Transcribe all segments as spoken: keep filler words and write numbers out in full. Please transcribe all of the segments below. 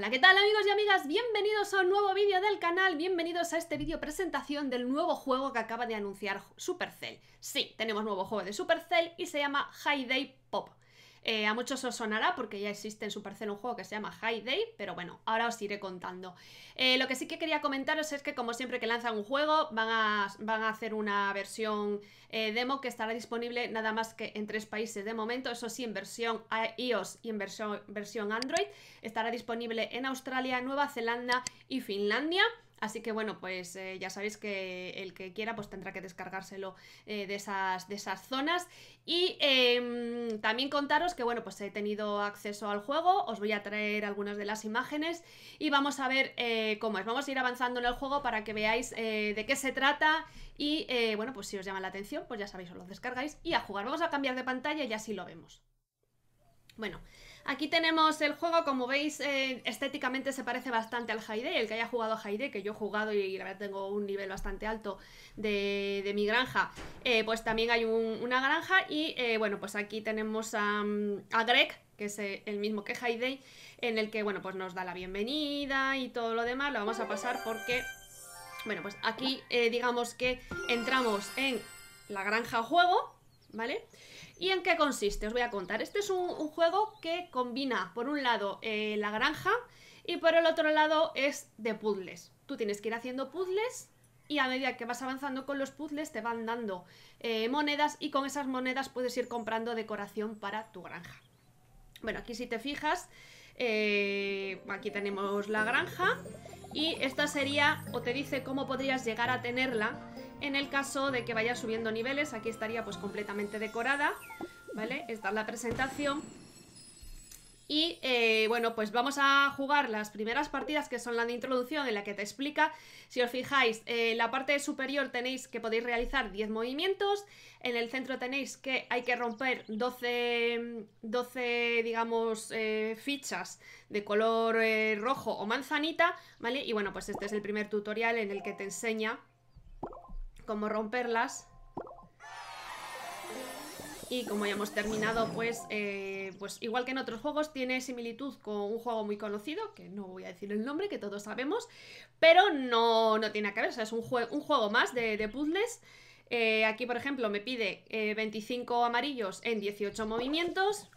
Hola, ¿qué tal amigos y amigas? Bienvenidos a un nuevo vídeo del canal, bienvenidos a este vídeo presentación del nuevo juego que acaba de anunciar Supercell. Sí, tenemos nuevo juego de Supercell y se llama Hay Day Pop. Eh, a muchos os sonará porque ya existe en Supercell un juego que se llama Hay Day, pero bueno, ahora os iré contando. Eh, lo que sí que quería comentaros es que como siempre que lanzan un juego van a, van a hacer una versión eh, demo que estará disponible nada más que en tres países de momento, eso sí, en versión iOS y en versión, versión Android. Estará disponible en Australia, Nueva Zelanda y Finlandia. Así que bueno, pues eh, ya sabéis que el que quiera pues tendrá que descargárselo eh, de, esas, de esas zonas. Y eh, también contaros que bueno, pues he tenido acceso al juego, os voy a traer algunas de las imágenes y vamos a ver eh, cómo es. Vamos a ir avanzando en el juego para que veáis eh, de qué se trata y eh, bueno, pues si os llama la atención, pues ya sabéis, os lo descargáis y a jugar. Vamos a cambiar de pantalla y así lo vemos. Bueno, aquí tenemos el juego, como veis eh, estéticamente se parece bastante al Hay Day. El que haya jugado a Hay Day, que yo he jugado y la verdad tengo un nivel bastante alto de, de mi granja, eh, pues también hay un, una granja y eh, bueno, pues aquí tenemos a, a Greg, que es el mismo que Hay Day, en el que bueno, pues nos da la bienvenida y todo lo demás. Lo vamos a pasar porque, bueno, pues aquí eh, digamos que entramos en la granja juego, ¿vale? ¿Y en qué consiste? Os voy a contar. Este es un, un juego que combina, por un lado, eh, la granja y por el otro lado es de puzzles. Tú tienes que ir haciendo puzzles y a medida que vas avanzando con los puzzles te van dando eh, monedas y con esas monedas puedes ir comprando decoración para tu granja. Bueno, aquí si te fijas, eh, aquí tenemos la granja y esta sería, o te dice cómo podrías llegar a tenerla en el caso de que vayas subiendo niveles. Aquí estaría pues completamente decorada, ¿vale? Esta es la presentación. Y eh, bueno, pues vamos a jugar las primeras partidas, que son la de introducción, en la que te explica. Si os fijáis, en la parte superior tenéis que podéis realizar diez movimientos. En el centro tenéis que hay que romper doce, doce digamos, eh, fichas de color eh, rojo o manzanita, ¿vale? Y bueno, pues este es el primer tutorial en el que te enseña cómo romperlas. Y como ya hemos terminado, pues, eh, pues igual que en otros juegos, tiene similitud con un juego muy conocido, que no voy a decir el nombre, que todos sabemos, pero no, no tiene que ver, o sea, es un, jue un juego más de, de puzzles. Eh, aquí, por ejemplo, me pide eh, veinticinco amarillos en dieciocho movimientos.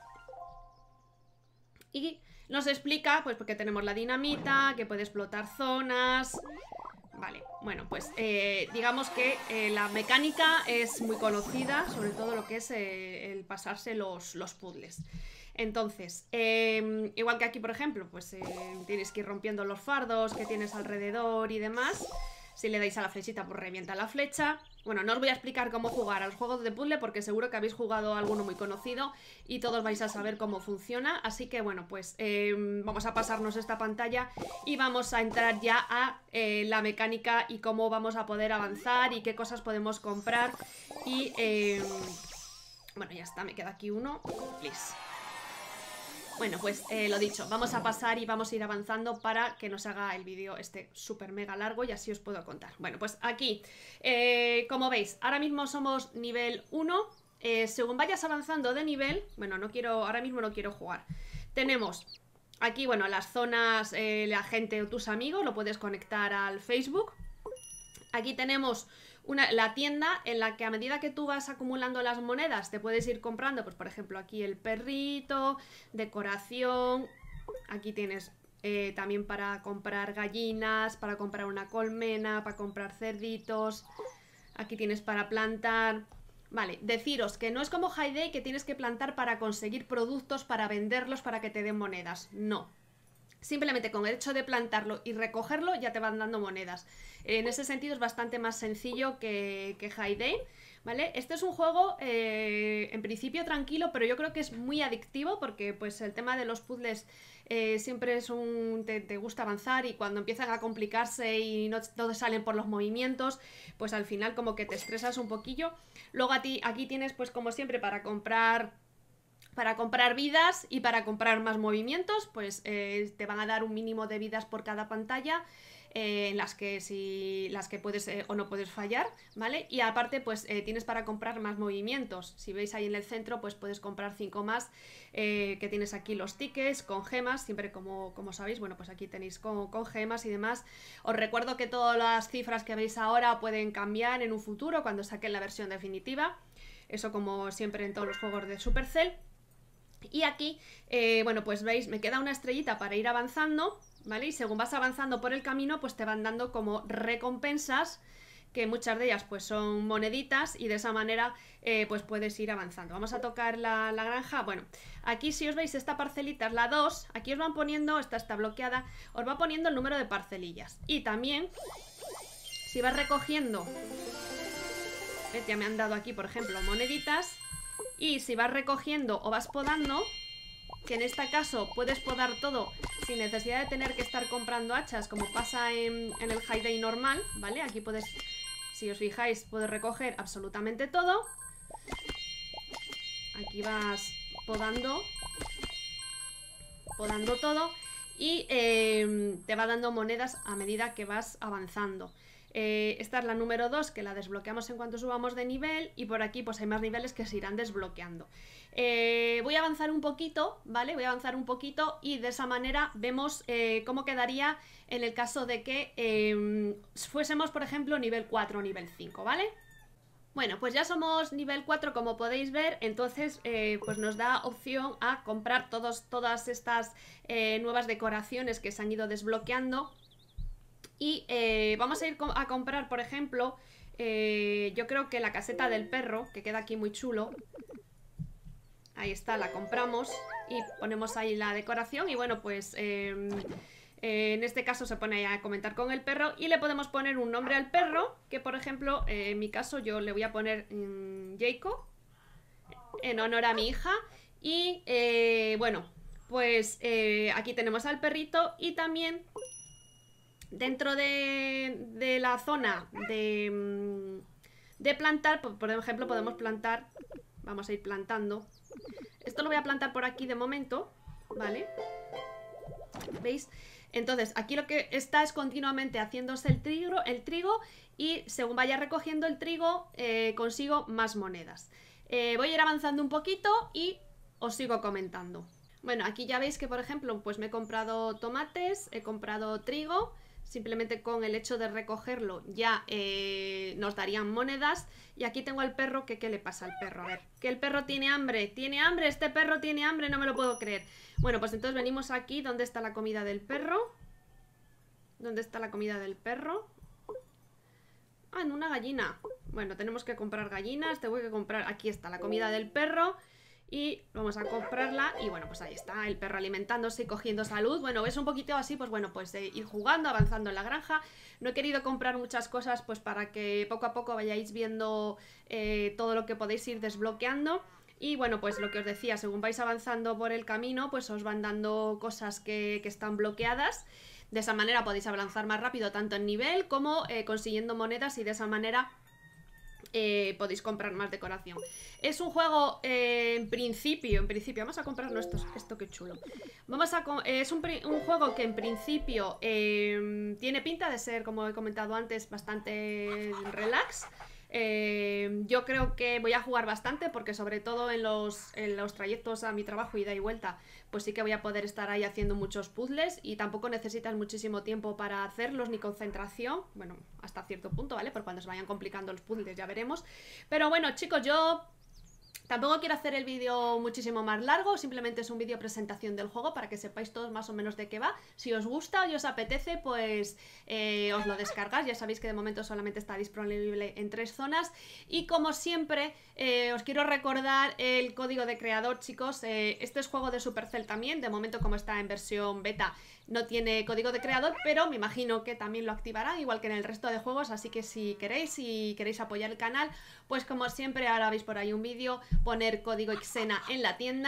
Y nos explica, pues, porque tenemos la dinamita, que puede explotar zonas. Vale, bueno, pues eh, digamos que eh, la mecánica es muy conocida, sobre todo lo que es eh, el pasarse los, los puzzles. Entonces, eh, igual que aquí, por ejemplo, pues eh, tienes que ir rompiendo los fardos que tienes alrededor y demás. Si le dais a la flechita, pues revienta la flecha. Bueno, no os voy a explicar cómo jugar a los juegos de puzzle porque seguro que habéis jugado alguno muy conocido y todos vais a saber cómo funciona. Así que bueno, pues eh, vamos a pasarnos esta pantalla y vamos a entrar ya a eh, la mecánica y cómo vamos a poder avanzar y qué cosas podemos comprar. Y eh, bueno, ya está, me queda aquí uno. Please. Bueno, pues eh, lo dicho, vamos a pasar y vamos a ir avanzando para que nos haga el vídeo este súper mega largo y así os puedo contar. Bueno, pues aquí, eh, como veis, ahora mismo somos nivel uno. eh, Según vayas avanzando de nivel, bueno, no quiero, ahora mismo no quiero jugar. Tenemos aquí, bueno, las zonas, eh, la gente o tus amigos, lo puedes conectar al Facebook. Aquí tenemos una, la tienda en la que a medida que tú vas acumulando las monedas te puedes ir comprando, pues por ejemplo aquí el perrito, decoración. Aquí tienes eh, también para comprar gallinas, para comprar una colmena, para comprar cerditos. Aquí tienes para plantar. Vale, deciros que no es como Hay Day, que tienes que plantar para conseguir productos, para venderlos, para que te den monedas. No. Simplemente con el hecho de plantarlo y recogerlo ya te van dando monedas. En ese sentido es bastante más sencillo que, que Hay Day, ¿vale? Este es un juego eh, en principio tranquilo, pero yo creo que es muy adictivo porque pues el tema de los puzzles eh, siempre es un... Te, te gusta avanzar y cuando empiezan a complicarse y no todos salen por los movimientos, pues al final como que te estresas un poquillo. Luego a ti, aquí tienes pues como siempre para comprar... Para comprar vidas y para comprar más movimientos, pues eh, te van a dar un mínimo de vidas por cada pantalla. eh, en las que si las que puedes eh, o no puedes fallar, ¿vale? Y aparte pues eh, tienes para comprar más movimientos. Si veis ahí en el centro pues puedes comprar cinco más, eh, que tienes aquí los tickets con gemas, siempre como, como sabéis, bueno pues aquí tenéis con, con gemas y demás. Os recuerdo que todas las cifras que veis ahora pueden cambiar en un futuro cuando saquen la versión definitiva. Eso como siempre en todos los juegos de Supercell. Y aquí, eh, bueno, pues veis, me queda una estrellita para ir avanzando, ¿vale? Y según vas avanzando por el camino, pues te van dando como recompensas, que muchas de ellas pues son moneditas, y de esa manera eh, pues puedes ir avanzando. Vamos a tocar la, la granja. Bueno, aquí si os veis esta parcelita es la dos, aquí os van poniendo, esta está bloqueada, os va poniendo el número de parcelillas. Y también, si vas recogiendo, ¿ves? Ya me han dado aquí, por ejemplo, moneditas. Y si vas recogiendo o vas podando, que en este caso puedes podar todo sin necesidad de tener que estar comprando hachas, como pasa en, en el High Day normal, ¿vale? Aquí puedes, si os fijáis, puedes recoger absolutamente todo. Aquí vas podando, podando todo y eh, te va dando monedas a medida que vas avanzando. Eh, esta es la número dos, que la desbloqueamos en cuanto subamos de nivel, y por aquí pues hay más niveles que se irán desbloqueando. Eh, voy a avanzar un poquito, ¿vale? Voy a avanzar un poquito y de esa manera vemos eh, cómo quedaría en el caso de que eh, fuésemos, por ejemplo, nivel cuatro o nivel cinco, ¿vale? Bueno, pues ya somos nivel cuatro, como podéis ver, entonces eh, pues nos da opción a comprar todos, todas estas eh, nuevas decoraciones que se han ido desbloqueando. Y eh, vamos a ir a comprar, por ejemplo, eh, yo creo que la caseta del perro, que queda aquí muy chulo. Ahí está, la compramos y ponemos ahí la decoración. Y bueno, pues eh, eh, en este caso se pone ahí a comentar con el perro. Y le podemos poner un nombre al perro, que por ejemplo, eh, en mi caso yo le voy a poner mmm, Jacob, en honor a mi hija. Y eh, bueno, pues eh, aquí tenemos al perrito. Y también dentro de, de la zona de, de plantar, por ejemplo, podemos plantar, vamos a ir plantando. Esto lo voy a plantar por aquí de momento, ¿vale? ¿Veis? Entonces, aquí lo que está es continuamente haciéndose el trigo, el trigo y según vaya recogiendo el trigo, eh, consigo más monedas. Eh, voy a ir avanzando un poquito y os sigo comentando. Bueno, aquí ya veis que, por ejemplo, pues me he comprado tomates, he comprado trigo. Simplemente con el hecho de recogerlo ya eh, nos darían monedas. Y aquí tengo al perro, que ¿qué le pasa al perro? A ver, que el perro tiene hambre, tiene hambre, este perro tiene hambre, no me lo puedo creer. Bueno, pues entonces venimos aquí, ¿dónde está la comida del perro? ¿Dónde está la comida del perro? Ah, en una gallina. Bueno, tenemos que comprar gallinas, tengo que comprar, aquí está la comida del perro. Y vamos a comprarla y bueno, pues ahí está el perro alimentándose y cogiendo salud. Bueno, es un poquito así, pues bueno, pues eh, ir jugando, avanzando en la granja. No he querido comprar muchas cosas pues para que poco a poco vayáis viendo eh, todo lo que podéis ir desbloqueando. Y bueno, pues lo que os decía, según vais avanzando por el camino, pues os van dando cosas que, que están bloqueadas. De esa manera podéis avanzar más rápido tanto en nivel como eh, consiguiendo monedas, y de esa manera Eh, podéis comprar más decoración. Es un juego eh, en principio, en principio, vamos a comprarlo esto, esto que chulo. Vamos a eh, es un, un juego que en principio eh, tiene pinta de ser, como he comentado antes, bastante relax. Eh, yo creo que voy a jugar bastante porque sobre todo en los, en los trayectos a mi trabajo ida y vuelta, pues sí que voy a poder estar ahí haciendo muchos puzzles y tampoco necesitas muchísimo tiempo para hacerlos ni concentración, bueno, hasta cierto punto, ¿vale? Por cuando se vayan complicando los puzzles ya veremos. Pero bueno, chicos, yo tampoco quiero hacer el vídeo muchísimo más largo, simplemente es un vídeo presentación del juego para que sepáis todos más o menos de qué va. Si os gusta o os apetece, pues eh, os lo descargáis. Ya sabéis que de momento solamente está disponible en tres zonas. Y como siempre, eh, os quiero recordar el código de creador, chicos. Eh, este es juego de Supercell también, de momento como está en versión beta no tiene código de creador, pero me imagino que también lo activarán, igual que en el resto de juegos, así que si queréis, si queréis apoyar el canal, pues como siempre, ahora veis por ahí un vídeo, poner código Ixena en la tienda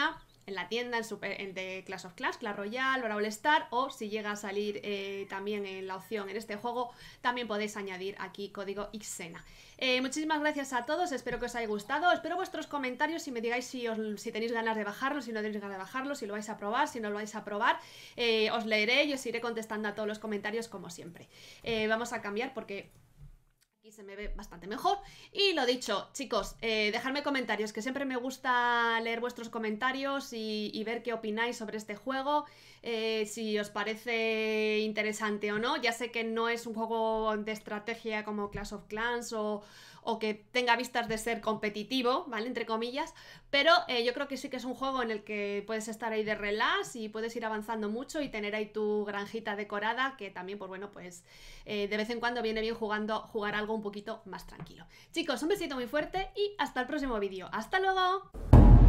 en la tienda en super, en de Clash of Clans, Clash Royale, Brawl Stars, o si llega a salir eh, también en la opción en este juego, también podéis añadir aquí código Ixena. Eh, muchísimas gracias a todos, espero que os haya gustado, espero vuestros comentarios y me digáis si, os, si tenéis ganas de bajarlo, si no tenéis ganas de bajarlo, si lo vais a probar, si no lo vais a probar, eh, os leeré y os iré contestando a todos los comentarios como siempre. Eh, vamos a cambiar porque aquí se me ve bastante mejor. Y lo dicho, chicos, eh, dejadme comentarios, que siempre me gusta leer vuestros comentarios y, y ver qué opináis sobre este juego, eh, si os parece interesante o no. Ya sé que no es un juego de estrategia como Clash of Clans o, o que tenga vistas de ser competitivo, ¿vale? Entre comillas, pero eh, yo creo que sí que es un juego en el que puedes estar ahí de relax y puedes ir avanzando mucho y tener ahí tu granjita decorada, que también, pues bueno, pues eh, de vez en cuando viene bien jugando, jugar algo un poquito más tranquilo. Chicos, un besito muy fuerte y hasta el próximo vídeo. ¡Hasta luego!